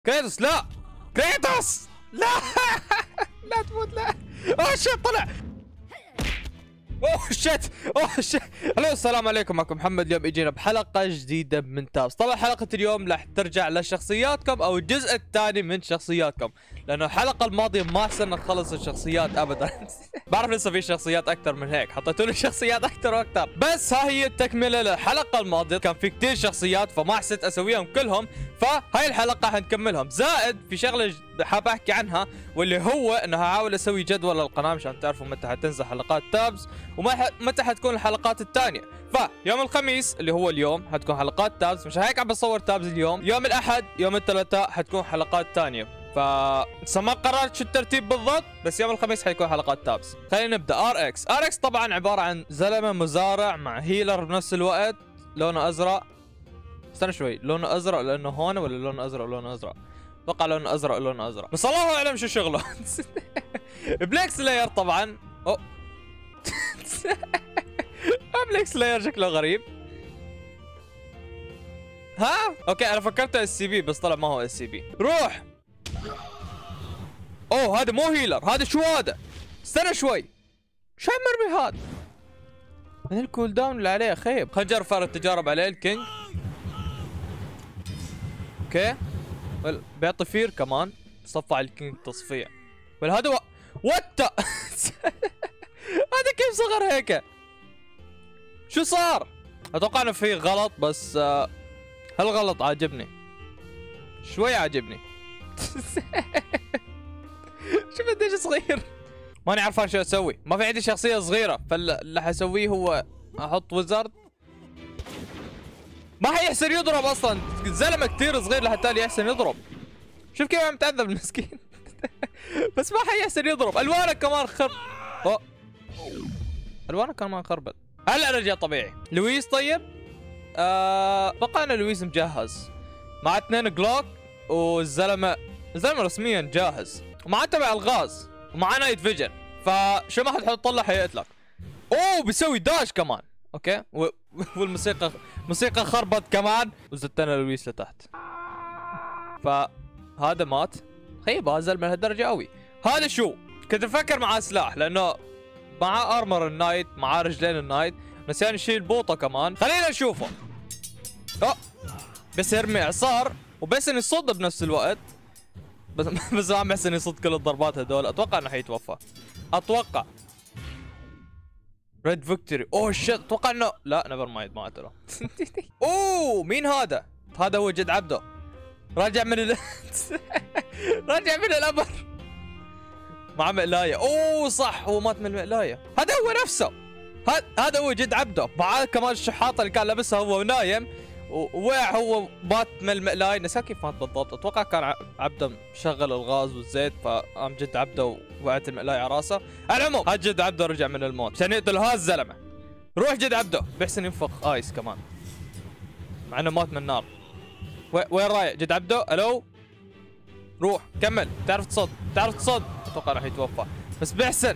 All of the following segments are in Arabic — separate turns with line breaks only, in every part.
كريتوس لا، كريتوس لا لا تموت لا. اوه شيت طلع. اوه شيت اوه شيت. الو السلام عليكم، معكم محمد. اليوم اجينا بحلقه جديده من تابز. طبعا حلقه اليوم راح ترجع لشخصياتكم او الجزء الثاني من شخصياتكم، لانه الحلقه الماضيه ما حسنا نخلص الشخصيات ابدا. بعرف لسه في شخصيات اكثر من هيك، حطيتوا لي شخصيات اكثر واكثر، بس ها هي التكمله للحلقه الماضيه. كان في كثير شخصيات فما حسيت اسويهم كلهم، فهاي الحلقه حنكملهم. زائد في شغله حاب احكي عنها، واللي هو انه هحاول اسوي جدول للقناه مشان تعرفوا متى حتنزل حلقات تابز ومتى حتكون الحلقات الثانيه. فيوم الخميس اللي هو اليوم حتكون حلقات تابز، مش هيك عم بصور تابز اليوم. يوم الاحد يوم الثلاثاء حتكون حلقات ثانيه. ما قررت شو الترتيب بالضبط، بس يوم الخميس حيكون حلقات تابز. خلينا نبدا. ار اكس طبعا عباره عن زلمه مزارع مع هيلر بنفس الوقت، لونه ازرق. استنى شوي، لونه ازرق لانه هون، ولا لونه ازرق لونه ازرق؟ اتوقع لونه ازرق لونه ازرق، بس الله اعلم شو شغله. بلاك سلاير طبعا. اوه بلاك سلاير شكله غريب. ها اوكي، انا فكرته اس سي بي بس طلع ما هو اس سي بي. روح. اوه هذا مو هيلر، هذا شو هذا؟ استنى شوي، شو مرمي هذا؟ من الكول داون اللي عليه خيب. خلينا نجرب فار التجارب عليه الكينج. اوكي بيعطي فير كمان، صفى على الكينج تصفيع. ولا هذا وات هذا كيف صغر هيك؟ شو صار؟ اتوقع انه في غلط، بس هالغلط عاجبني شوي، عاجبني. شوف قديش صغير. ماني عارفان شو اسوي، ما في عندي شخصيه صغيره، فاللي حسويه هو احط ويزارد. ما حيحسن يضرب اصلا، الزلمه كثير صغير لحتى يحسن يضرب. شوف كيف عم تعذب المسكين. بس ما حيحسن يضرب. الوانك كمان الوانك كمان خربت. هلا رجع طبيعي. لويس طيب؟ اتوقع ان لويس مجهز مع 2 جلوك، والزلمه رسميا جاهز، ومعاه تبع الغاز، ومعاه نايت فيجن، فشو ما حتحط طلع حيقتلك. اوه بيسوي داش كمان. اوكي موسيقى خربت كمان، وزتنا لويس لتحت. فهذا مات. خيب هذا الزلمه لهالدرجه قوي. هذا شو؟ كنت افكر معاه سلاح لانه معاه ارمر النايت، معاه رجلين النايت، نسيان يشيل بوطه كمان. خلينا نشوفه. اوه بس يرمي اعصار وبس انه يصد بنفس الوقت، بس ما عم بحسن يصد كل الضربات هدول. اتوقع انه حيتوفى، اتوقع. ريد فيكتوري. اوه شيت، اتوقع انه لا نيفر مايند ما قتله. اوه مين هذا؟ هذا هو جد عبده، راجع من راجع من الابر مع مقلايه. اوه صح، هو مات من المقلايه. هذا هو نفسه، هذا هو جد عبده. معاه كمان الشحاطه اللي كان لابسها هو نايم، ووقع هو مات من المقلايه. نسيت كيف مات بالضبط. اتوقع كان عبده مشغل الغاز والزيت، فقام جد عبده وقعت المقلايه على راسه. على العموم هذا جد عبده رجع من الموت عشان يقتل هذا الزلمه. روح جد عبده، بيحسن ينفخ ايس كمان مع انه مات من النار. وين رايح جد عبده؟ الو روح كمل. تعرف تصد. اتوقع راح يتوفى، بس بيحسن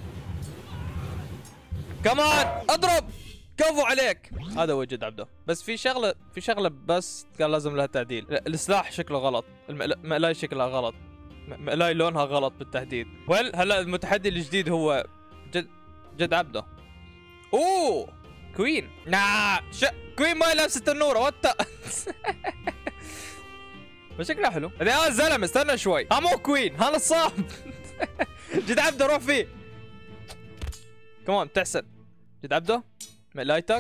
كمان. اضرب، كفو عليك. هذا هو جد عبده. بس في شغله بس كان لازم لها تعديل. السلاح شكله غلط، المقلاي شكلها غلط، مقلاي لونها غلط بالتحديد. هلا المتحدي الجديد هو جد عبده. اوه كوين. كوين ما لابسه التنوره وات. بس شكلها حلو. هذا الزلمه استنى شوي، مو كوين، هذا الصاحب. جد عبده روح فيه كمان بتحسن. جد عبده مقلايتك،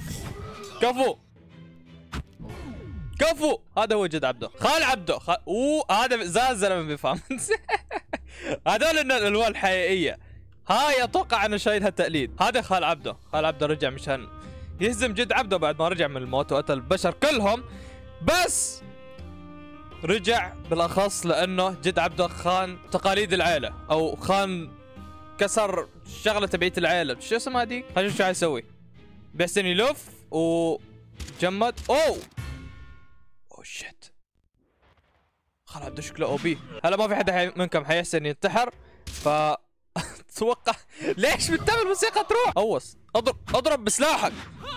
كفو. هذا هو جد عبده، خال عبده. اوه هذا زاد الزلمه بيفهم. هذول الالوان الحقيقيه. هاي اتوقع انه شايلها تقليد. هذا خال عبده رجع مشان يهزم جد عبده بعد ما رجع من الموت وقتل البشر كلهم، بس رجع بالاخص لانه جد عبده خان تقاليد العيله، او خان كسر الشغله تبعيت العيله. شو اسمها هذيك؟ خلينا نشوف شو حيسوي. بيحسن يلف وجمد. اوه شيت، خل عبده شكله او بي. هلا ما في حدا منكم حيحسن ينتحر، ف اتوقع ليش بتعمل موسيقى تروح؟ اوص اضرب بسلاحك،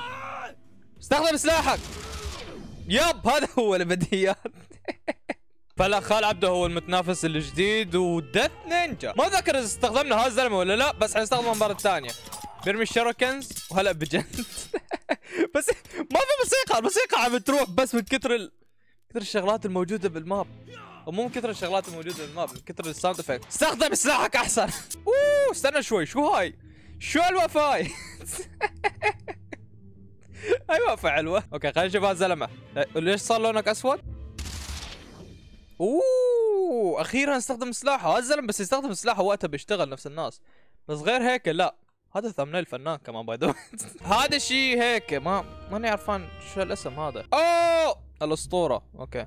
استخدم سلاحك. يب هذا هو البديهيات. فلا خال عبده هو المتنافس الجديد ودث نينجا. ما ذكر اذا استخدمنا هذا الزلمه ولا لا، بس حنستخدمه المره الثانيه. بيرمي الشركنز وهلا بجنت. بس ما في موسيقى، الموسيقى عم تروح بس من كثر الشغلات الموجوده بالماب، ومو من كثر الشغلات الموجوده بالماب، من كثر الساوند افكت. استخدم سلاحك احسن. اوه استنى شوي، شو هاي؟ شو الوفاي؟ هاي وقفه حلوه. اوكي خلينا نشوف هذا الزلمه. ليش صار لونك اسود؟ اوه اخيرا استخدم سلاحه. هذا الزلمه بس يستخدم سلاحه وقتها بيشتغل نفس الناس، بس غير هيك لا. هذا ثمنيل فنان كمان باي ذا. هذا شيء هيك ماني عرفان شو الاسم هذا. اوه الاسطوره. اوكي.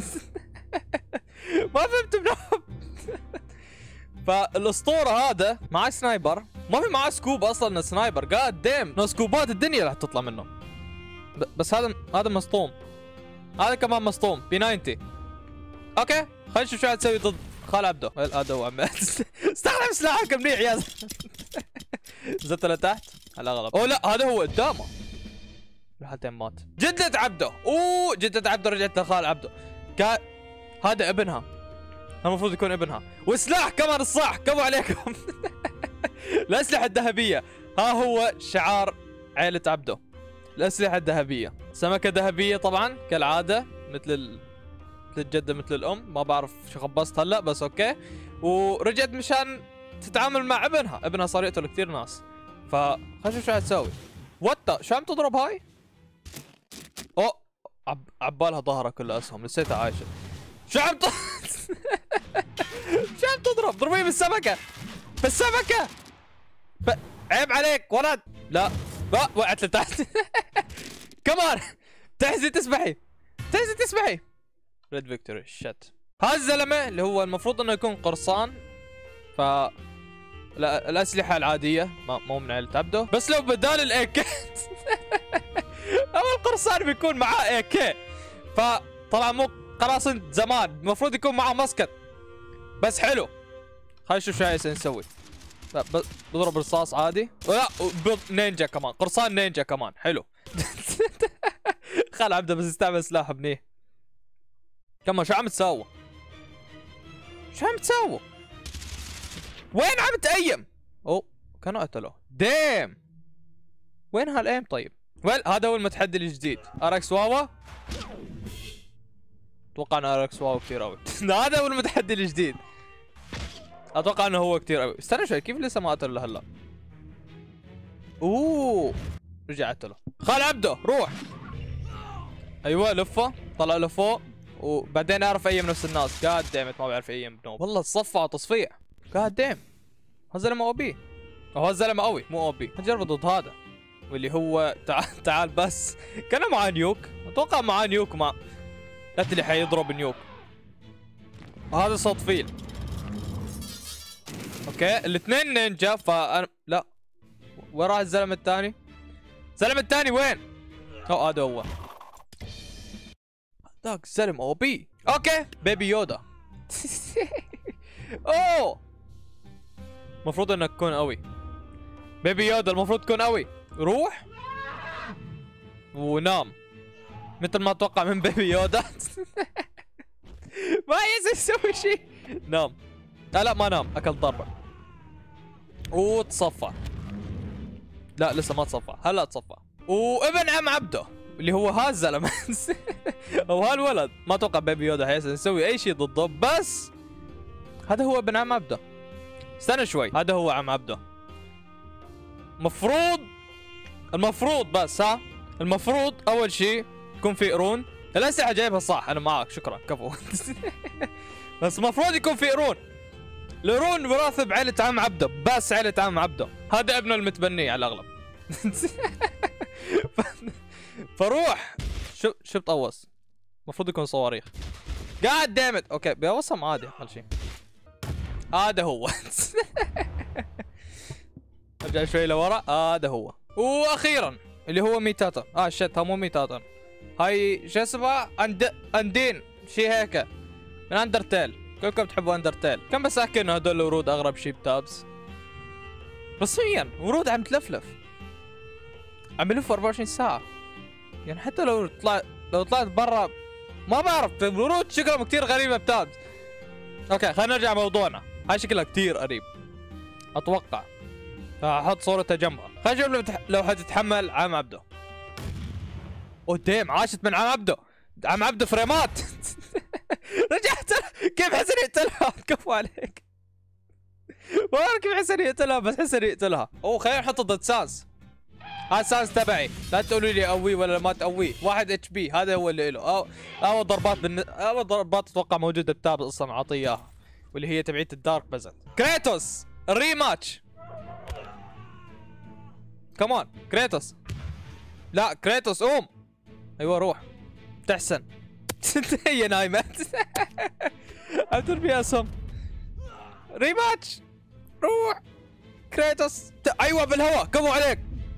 ما فهمت بنوب. فالاسطوره هذا معاه سنايبر، ما في معاه سكوب اصلا. سنايبر قاعد ديم نو سكوبات الدنيا راح تطلع منه. بس هذا مصطوم، هذا كمان مصطوم ب 90. اوكي خلينا نشوف شو قاعد تسوي ضد خال عبده. هذا هو عم استخدم سلاحك منيح يا زلمه. نزلت لتحت على الاغلب. اوه لا هذا هو قدامه. لحتين مات. جدة عبده. اوه جدة عبده رجعت لخال عبده. هذا ابنها، المفروض يكون ابنها. وسلاح كمان الصح. كفو عليكم. الاسلحه الذهبيه. ها هو شعار عائله عبده، الاسلحه الذهبيه. سمكه ذهبيه طبعا كالعاده، مثل الجده مثل الام. ما بعرف شو خبصت هلا بس اوكي. ورجعت مشان تتعامل مع ابنها صار يقتل كثير ناس. فخلينا نشوف شو تسوي. وات شو عم تضرب هاي؟ اوه عبالها ظهرها كله اسهم، لسيتها عايشه. شو عم شو عم تضرب؟ ضربيه بالسمكه، بالسمكه. عيب عليك ولد. لا وقعت لتحت. كمان تحزي تسبحي، تحزي تسبحي. ريد فيكتوري شت. هذا الزلمه اللي هو المفروض انه يكون قرصان. ف الاسلحه العاديه مو من عيلة عبده، بس لو بدال الاي كي. او القرصان بيكون معاه اي كي. فطبعا مو قراصنة زمان، المفروض يكون معاه مسكت. بس حلو. خلينا نشوف شو هيصير نسوي. بضرب رصاص عادي. لا نينجا كمان، قرصان نينجا كمان حلو. خال عبده بس يستعمل سلاح منيح. كمان شو عم تساووا؟ شو عم تساووا؟ وين عم تأيم؟ اوه كانوا قتلوه. ديم وين هالايم طيب؟ هذا هو المتحدي الجديد اركس واوا. اتوقع انه اركس واوا كثير قوي. هذا هو المتحدي الجديد. اتوقع انه هو كثير قوي. استنى شوي، كيف لسه ما قتل لهلا؟ اوه رجع قتله. خال عبده روح. ايوه لفه، طلع لفوق وبعدين اعرف ايم نفس الناس. قاعد ديمت ما بعرف ايم بنوب. والله تصفى تصفيع. قاعد ديم. هذا الزلمه او بي، او هذا الزلمه قوي مو او بي. نجرب ضد هذا واللي هو تعال بس. كان معاه نيوك، اتوقع معاه نيوك. لا اللي حيضرب نيوك. وهذا صوت فيل. اوكي الاثنين نينجا. فانا لا، وين راح الزلمه الثاني؟ الزلمه الثاني وين؟ اوه هذا هو. ذاك الزلمه او بي. اوكي بيبي يودا. اوه المفروض انك تكون قوي. بيبي يودا المفروض تكون قوي. روح ونام مثل ما اتوقع من بيبي يودا. ما يسوي شيء. نام. لا ما نام، اكل ضربه وتصفى. لا لسه ما تصفى، هلا تصفى. وابن عم عبده اللي هو هذا الزلمه. او هالولد. ما اتوقع بيبي يودا حيصير نسوي اي شيء ضده، بس هذا هو ابن عم عبده. استنى شوي، هذا هو عم عبده. المفروض بس المفروض اول شيء يكون في قرون. الاسلحه جايبها صح، انا معك شكرا كفو. بس المفروض يكون في قرون. القرون وراثه بعيلة عم عبده، بس عيلة عم عبده. هذا ابنه المتبني على الاغلب. فروح. شو بتقوص؟ المفروض يكون صواريخ. قاعد دامت. اوكي بيوصم عادي اقل شيء. هذا هو. ارجع شوي لورا. هذا هو. واخيرا اللي هو ميتاتا. شت مو ميتاتا، هاي شو اسمها؟ اندين شي هيك من اندرتيل. كلكم تحبوا اندرتيل. كم بس احكي انه هدول الورود اغرب شي بتابس. رسميا ورود عم تلفلف، عم بلف 24 ساعة. يعني حتى لو طلعت برا ما بعرف الورود شكلهم كثير غريبه بتابز. اوكي خلينا نرجع موضوعنا. هاي شكلها كثير قريب اتوقع. احط صورتها جنبها. خلينا نشوف لو حتتحمل عم عبده. اوه ديم عاشت من عم عبده. عم عبده فريمات. رجعت كيف حسن يقتلها؟ كفو عليك. ما اعرف كيف حسن يقتلها بس حسن يقتلها. اوه خلينا نحطه ضد سانس. هذا سانس تبعي، لا تقولوا لي قوي ولا ما تقويه، 1 اتش بي هذا هو اللي له. اول ضربات اول ضربات اتوقع موجوده بتاب اصلا اعطيه اياها، واللي هي تبعيت الدارك بزنت. كريتوس الريماتش. كمان كريتوس. لا كريتوس قوم. ايوه روح تحسن. هي نايمه. عم ترمي اسهم. ريماتش روح كريتوس. ايوه بالهواء كفو عليك.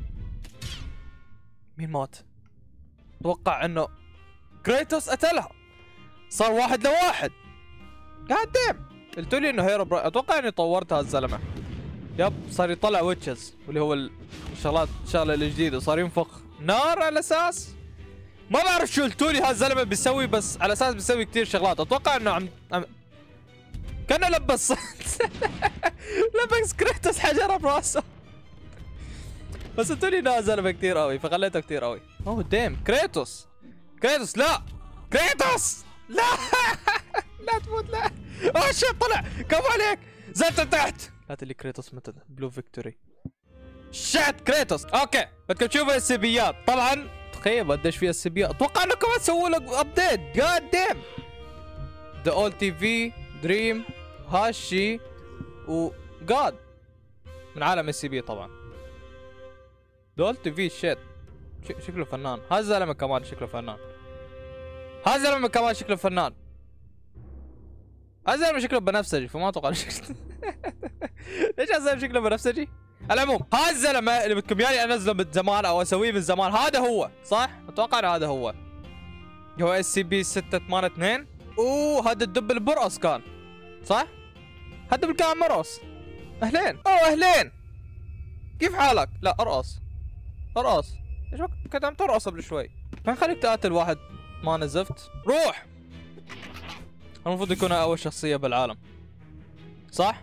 مين مات؟ اتوقع انه كريتوس قتلها. صار 1-1. قاعد ديم. قلتوا لي انه هيرو اتوقع اني طورتها الزلمه. يب صار يطلع ويتشز واللي هو الشغله الجديده، صار ينفخ نار على اساس ما بعرف شو قلتوا لي هالزلمه بيسوي، بس على اساس بيسوي كثير شغلات. اتوقع انه عم كانه لبس. لبس كريتوس حجره براسه. بس قلتوا لي انه زلمه كثير قوي فخليته كثير قوي. اوه ديم كريتوس. كريتوس لا كريتوس لا. لا تموت لا. اوه شيت طلع كفو عليك. زلت تحت. لا تقول لي كريتوس متى بلو فيكتوري. شات كريتوس. اوكي بدكم تشوفوا السبيات. طبعا تخيل قديش فيها السبيات. اتوقع انه كمان سووا لك ابديت. جاد ديم. ذا اول تي في دريم هاشي وجاد من عالم السي بي. طبعا ذا اول تي في شيت شكله فنان. هذا الزلمه كمان شكله فنان. هذا الزلمه كمان شكله فنان. هذا الزلمه شكله بنفسجي فما اتوقع شكله. ليش هذا الزلمه شكله بنفسجي؟ على العموم هذا الزلمه اللي بدكم ياني انزله من زمان او اسويه من زمان هذا هو صح؟ اتوقع انه هذا هو. هو اس سي بي 682. اوه هذا الدب اللي برقص كان صح؟ هذا الدب كان مرقص. اهلين. اوه اهلين. كيف حالك؟ لا ارقص. ارقص. ايش كنت عم ترقص قبل شوي. ما خليك تقاتل واحد ما نزفت. روح. المفروض يكون اول شخصيه بالعالم صح؟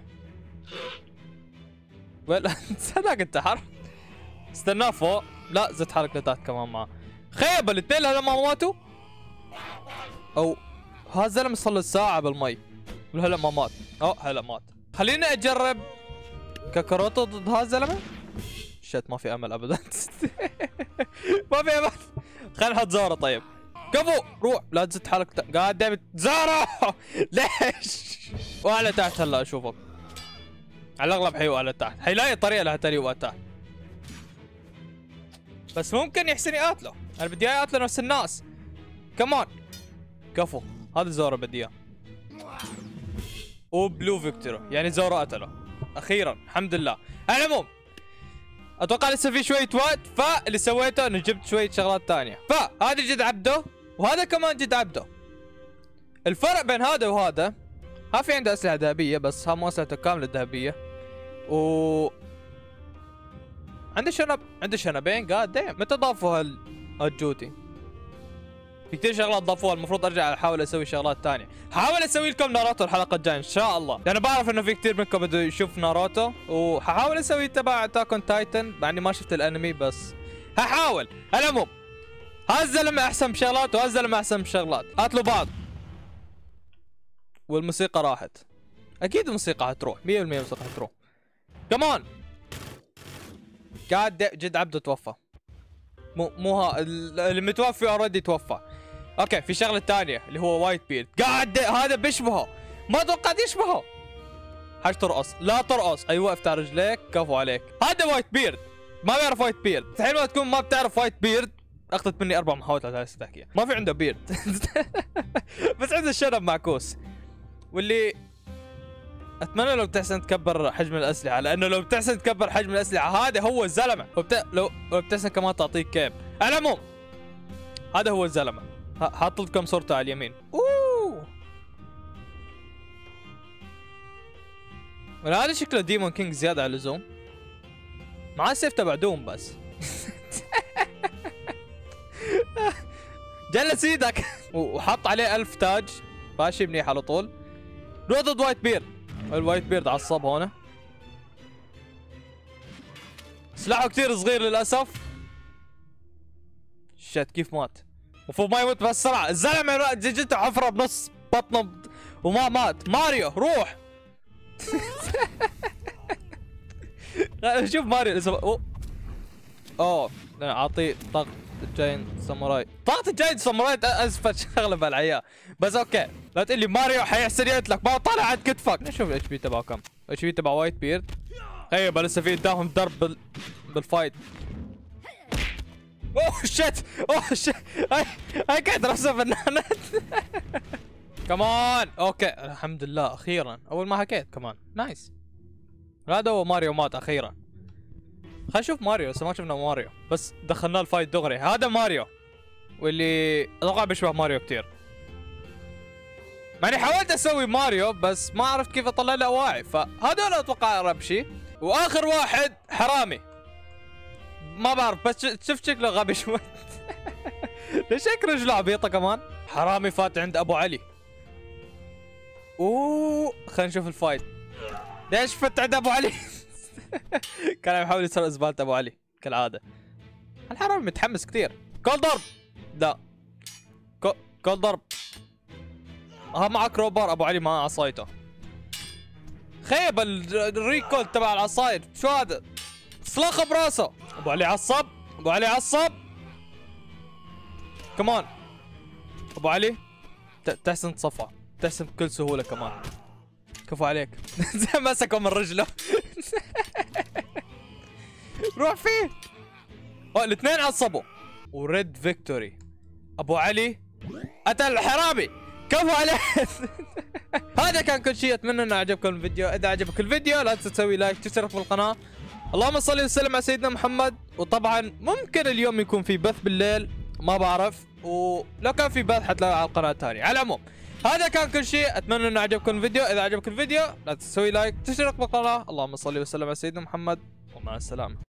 ولا صدق انتحر. استناه فوق. لا زدت حركتات كمان معه. خيبه الاثنين هلا ما ماتوا. او هذا الزلمه صار له ساعه بالمي وهلا ما مات. هلا مات. خليني اجرب كاكاروتو ضد هذا الزلمه. شت ما في امل ابدا. ما في امل. خلينا نحط زارا. طيب كفو روح. لا تزت حركتك قاعد دايما زارا. ليش؟ واعلى تحت هلا اشوفك. على الاغلب حيوقع لتحت. حيلاقي طريقه لهالتالي يوقع تحت. بس ممكن يحسن يقاتله. انا بدي اياه يقاتله نفس الناس. كمان كفو. هذا زورا بدي اياه. وبلو فيكتوري يعني زورا قتله اخيرا الحمد لله. على العموم اتوقع لسه في شويه وقت، فاللي سويته انه جبت شويه شغلات ثانيه. فهذا جد عبده وهذا كمان جد عبده. الفرق بين هذا وهذا ها في عنده اسلحه ذهبيه بس ها مو اسلحته كامله ذهبيه. عنده شنبين. قاعد دايم متى ضافوا هالجوتي؟ في كثير شغلات ضافوها. المفروض ارجع احاول اسوي شغلات ثانيه. حاول اسوي لكم ناروتو الحلقه الجايه ان شاء الله، لانه بعرف انه في كثير منكم بده يشوف ناروتو، وححاول اسوي تبع اتاك اون تايتن مع اني ما شفت الانمي بس هحاول. على العموم هذا الزلمه احسن بشغلات وهذا الزلمه احسن بشغلات. قاتلوا بعض والموسيقى راحت. اكيد الموسيقى حتروح 100%. الموسيقى حتروح. كمان قاعد جد عبده توفى. مو اللي متوفي اوريدي توفى. اوكي في شغله ثانيه اللي هو وايت بيرد. قاعد هذا بيشبهه. ما توقعت يشبهه. حاج ترقص. لا ترقص. ايوه افتح رجليك. كفو عليك. هذا وايت بيرد. ما بيعرف وايت بيرد. تخيل ما تكون ما بتعرف وايت بيرد. اخذت مني 4 محاولات على تحكيها. ما في عنده بيرد. بس عنده الشنب معكوس. واللي اتمنى لو بتحسن تكبر حجم الاسلحه، لانه لو بتحسن تكبر حجم الاسلحه هذا هو الزلمه. لو بتحسن كمان تعطيك كيب. على العموم هذا هو الزلمه. حاط لكم صورته على اليمين. اوه ولا هذا شكله ديمون كينج زياده على اللزوم. معاه سيف تبع دوم بس. جلس ايدك. وحط عليه 1000 تاج، ماشي منيح على طول. روح ضد وايت بيرد. الوايت بيرد عصب هنا. سلاحه كثير صغير للاسف. شت كيف مات؟ المفروض ما يموت بهالسرعه، الزلمه جته حفره بنص بطنه وما مات. ماريو روح. شوف ماريو اوه اعطيه طاقة الجاينت ساموراي. طاقة الجاينت ساموراي ازفت شغله بالحياه، بس اوكي لا تقول لي ماريو حيحسن يقتلك، ما طالع عند كتفك. نشوف الاتش بي تبعه كم. الاتش بي تبع وايت بيرد طيب لسه في قدامهم ضرب بالفايت. اوه شت اوه شت هاي كانت راسها فنانة. كمان اوكي الحمد لله اخيرا اول ما حكيت كمان نايس. هذا هو ماريو مات اخيرا. خلينا نشوف ماريو، لسه ما شفنا ماريو بس دخلناه الفايت دغري. هذا ماريو واللي اتوقع بيشبه ماريو كثير. يعني حاولت اسوي ماريو بس ما عرفت كيف اطلع له اواعي، فهذول اتوقع اقرب شيء. واخر واحد حرامي ما بعرف بس شفت شكله غبي شوي. ليش هيك رجله عبيطه كمان؟ حرامي فات عند ابو علي. اوه خلينا نشوف الفايت. ليش فت عند ابو علي؟ كان عم يحاول يسرق زبالة ابو علي كالعاده. الحرامي متحمس كثير. كل ضرب لا كل ضرب. ها معك كروبار، ابو علي معه عصايته. خيب الريكول تبع العصاير. شو هذا؟ صلاخه براسه. ابو علي عصب، ابو علي عصب كمان. ابو علي تحسن تصفى، تحسن بكل سهوله كمان. كفو عليك. مسكه من رجله. روح فيه. الاثنين عصبوا وريد فيكتوري. ابو علي قتل الحرامي. كفو عليه. هذا كان كل شيء، اتمنى انه عجبكم الفيديو. اذا عجبك الفيديو لا تنسى تسوي لايك، تشترك بالقناه. اللهم صل وسلم على سيدنا محمد. وطبعا ممكن اليوم يكون في بث بالليل ما بعرف، ولو كان في بث حتلاقوا على القناه الثانيه. على العموم هذا كان كل شيء، اتمنى انه عجبكم الفيديو. اذا عجبك الفيديو لا تنسى تسوي لايك، تشترك بالقناه. اللهم صل وسلم على سيدنا محمد ومع السلامه.